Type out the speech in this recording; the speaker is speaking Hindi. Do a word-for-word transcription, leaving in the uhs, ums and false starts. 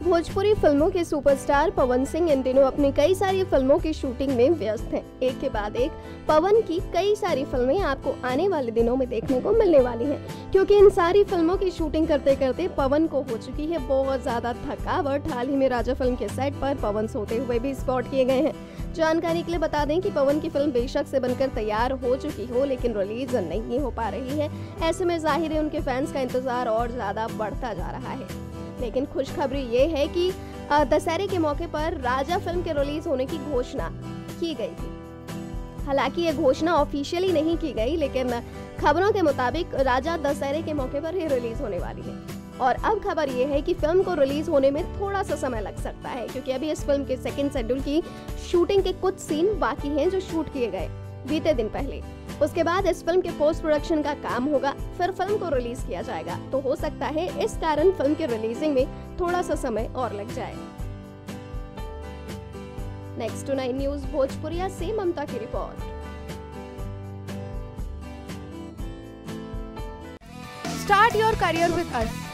भोजपुरी फिल्मों के सुपरस्टार पवन सिंह इन दिनों अपनी कई सारी फिल्मों की शूटिंग में व्यस्त हैं। एक के बाद एक पवन की कई सारी फिल्में आपको आने वाले दिनों में देखने को मिलने वाली हैं, क्योंकि इन सारी फिल्मों की शूटिंग करते करते पवन को हो चुकी है बहुत ज्यादा थकावट। हाल ही में राजा फिल्म के सेट पर पवन सोते हुए भी स्पॉट किए गए हैं। जानकारी के लिए बता दें कि पवन की फिल्म बेशक से बनकर तैयार हो चुकी हो, लेकिन रिलीज नहीं हो पा रही है। ऐसे में जाहिर है उनके फैंस का इंतजार और ज्यादा बढ़ता जा रहा है। लेकिन खुशखबरी ये है कि दशहरे के मौके पर राजा फिल्म के रिलीज होने की घोषणा की गई थी। हालांकि ये घोषणा ऑफिशियली नहीं की गई, लेकिन खबरों के मुताबिक राजा दशहरे के मौके पर ही रिलीज होने वाली है। और अब खबर ये है कि फिल्म को रिलीज होने में थोड़ा सा समय लग सकता है, क्योंकि अभी इस फिल्म के सेकंड शेड्यूल की शूटिंग के कुछ सीन बाकी हैं जो शूट किए गए बीते दिन पहले। उसके बाद इस फिल्म के पोस्ट प्रोडक्शन का काम होगा, फिर फिल्म को रिलीज किया जाएगा। तो हो सकता है इस कारण फिल्म के रिलीजिंग में थोड़ा सा समय और लग जाए। Next two nine news Bhojpuriya से ममता की रिपोर्ट। Start your career with us.